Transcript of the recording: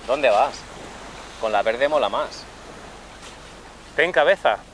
¿Dónde vas? Con la verde mola más. Ten cabeza.